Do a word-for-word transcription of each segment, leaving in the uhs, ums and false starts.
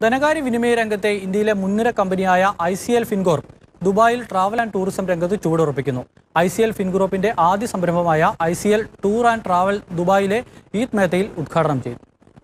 ധനകാര്യ വിനിമയ രംഗത്തെ ഇന്ത്യയിലെ മുൻനിര കമ്പനിയായ ഐ സി എൽ ഫിൻകോർപ്പ് ദുബായിൽ ട്രാവൽ ആൻഡ് ടൂറിസം രംഗത്ത് ചുവടുറപ്പിക്കുന്നു. ഐ സി എൽ ഫിൻഗ്രൂപ്പിന്റെ ആദ്യ സംരംഭമായ I C L tour and travel ദുബായിലെ ഈദ് മേത്തയിൽ ഉദ്ഘാടനം ചെയ്തു.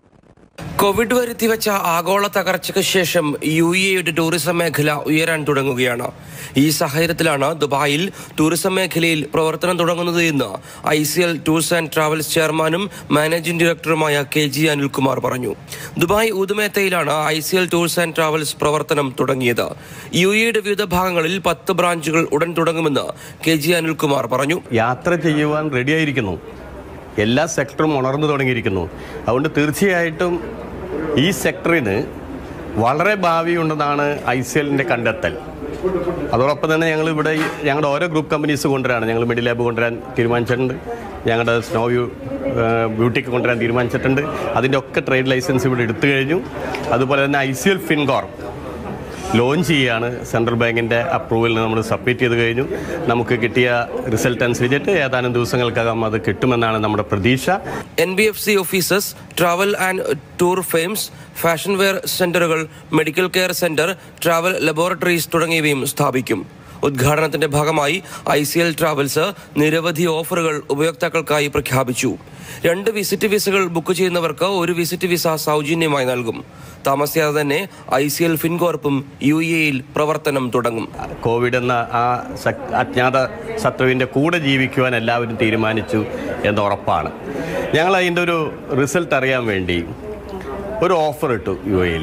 കോവിഡ് വരുത്തിവെച്ച ആഗോള തകർച്ചയ്ക്ക് ശേഷം യു എയുടെ ടൂറിസം മേഖല ഉയരാൻ തുടങ്ങുകയാണ്. ഈ സാഹചര്യത്തിലാണ് ദുബായിൽ ടൂറിസം മേഖലയിൽ പ്രവർത്തനം തുടങ്ങുന്നത് എന്ന് I C L tours and travels ചെയർമാനും മാനേജിംഗ് ഡയറക്ടറുമായ കെ ജി അനിൽകുമാർ പറഞ്ഞു. ദുബായ് ഊതുമേത്തയിലാണ് I C L tours and travels പ്രവർത്തനം തുടങ്ങിയത്. യു എയുടെ വിവിധ ഭാഗങ്ങളിൽ പത്ത് ബ്രാഞ്ചുകൾ ഉടൻ തുടങ്ങുമെന്ന് കെ ജി അനിൽകുമാർ പറഞ്ഞു. യാത്ര ചെയ്യുവാൻ റെഡിയായിരിക്കുന്നു, എല്ലാ സെക്ടറും ഉണർന്നു തുടങ്ങിയിരിക്കുന്നു. അതുകൊണ്ട് തീർച്ചയായിട്ടും ഈ സെക്ടറിന് വളരെ ഭാവിയുണ്ടെന്നാണ് ഐ സി എല്ലിൻ്റെ കണ്ടെത്തൽ. അതോടൊപ്പം തന്നെ ഞങ്ങൾ ഇവിടെ ഞങ്ങളുടെ ഓരോ ഗ്രൂപ്പ് കമ്പനീസ് കൊണ്ടുവരാണ്. ഞങ്ങൾ മെഡി ലാബ് കൊണ്ടുവരാൻ തീരുമാനിച്ചിട്ടുണ്ട്, ഞങ്ങളുടെ സ്നോ വ്യൂ ബ്യൂട്ടിക്ക് കൊണ്ടുവരാൻ തീരുമാനിച്ചിട്ടുണ്ട്. അതിൻ്റെ ഒക്കെ ട്രേഡ് ലൈസൻസ് ഇവിടെ എടുത്തു കഴിഞ്ഞു. അതുപോലെ തന്നെ I C L Fincorp launch ചെയ്യുകയാണ്. സെൻട്രൽ ബാങ്കിൻ്റെ അപ്രൂവലിന് നമ്മൾ സബ്മിറ്റ് ചെയ്ത് കഴിഞ്ഞു. നമുക്ക് കിട്ടിയ റിസൾട്ട് അനുസരിച്ചിട്ട് ഏതാനും ദിവസങ്ങൾക്കകം അത് കിട്ടുമെന്നാണ് നമ്മുടെ പ്രതീക്ഷ. N B F C offices, travel and tour firms, fashion wear സെന്ററുകൾ, medical care centre, travel laboratories തുടങ്ങിയവയും സ്ഥാപിക്കും. ഉദ്ഘാടനത്തിന്റെ ഭാഗമായി ഐ സി എൽ ട്രാവൽസ് നിരവധി ഓഫറുകൾ ഉപയോക്താക്കൾക്കായി പ്രഖ്യാപിച്ചു. രണ്ട് വിസിറ്റ് വിസകൾ ബുക്ക് ചെയ്യുന്നവർക്ക് ഒരു വിസിറ്റ് വിസ സൗജന്യമായി നൽകും. താമസിയാതെ തന്നെ ഐ സി എൽ ഫിൻകോർപ്പും യു എയിൽ പ്രവർത്തനം തുടങ്ങും. കോവിഡ് എന്ന ആ അജ്ഞാത ശത്രുവിൻ്റെ കൂടെ ജീവിക്കുവാൻ എല്ലാവരും തീരുമാനിച്ചു എന്ന് ഉറപ്പാണ്. ഞങ്ങൾ അതിൻ്റെ ഒരു റിസൾട്ട് അറിയാൻ വേണ്ടി ഒരു ഓഫർ ഇട്ടു. യു എയിൽ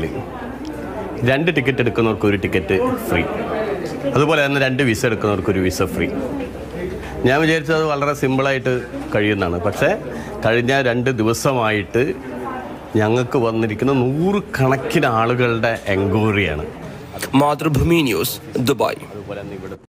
രണ്ട് ടിക്കറ്റ് എടുക്കുന്നവർക്ക് ഒരു ടിക്കറ്റ് ഫ്രീ, അതുപോലെ തന്നെ രണ്ട് വിസ എടുക്കുന്നവർക്ക് ഒരു വിസ ഫ്രീ. ഞാൻ വിചാരിച്ചത് വളരെ സിമ്പിളായിട്ട് കഴിയുന്നതാണ്. പക്ഷേ കഴിഞ്ഞ രണ്ട് ദിവസമായിട്ട് ഞങ്ങൾക്ക് വന്നിരിക്കുന്ന നൂറുകണക്കിന് ആളുകളുടെ എൻക്വയറിയാണ്. Mathrubhumi news, Dubai. അതുപോലെ തന്നെ ഇവിടെ